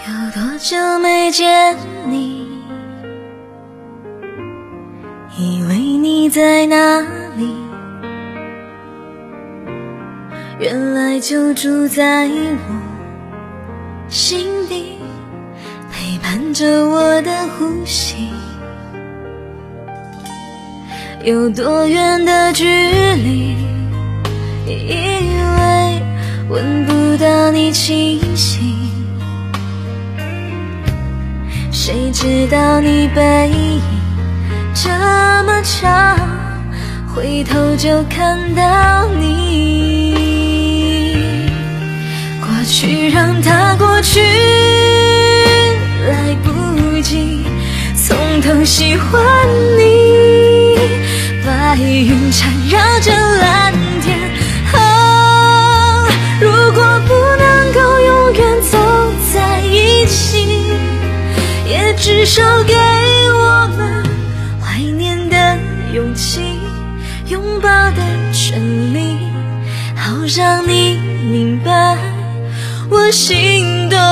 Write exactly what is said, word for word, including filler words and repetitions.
有多久没见你，以为你在哪里，原来就住在我心底，陪伴着我的呼吸。有多远的距离，以为闻不到你气息，谁知道你背影这么长，回头就看到你。过去让它过去，来不及从头喜欢你。白云缠绕着蓝天，啊，如果不能够永远走在一起，也至少给我们怀念的勇气，拥抱的权利，好让你明白我心动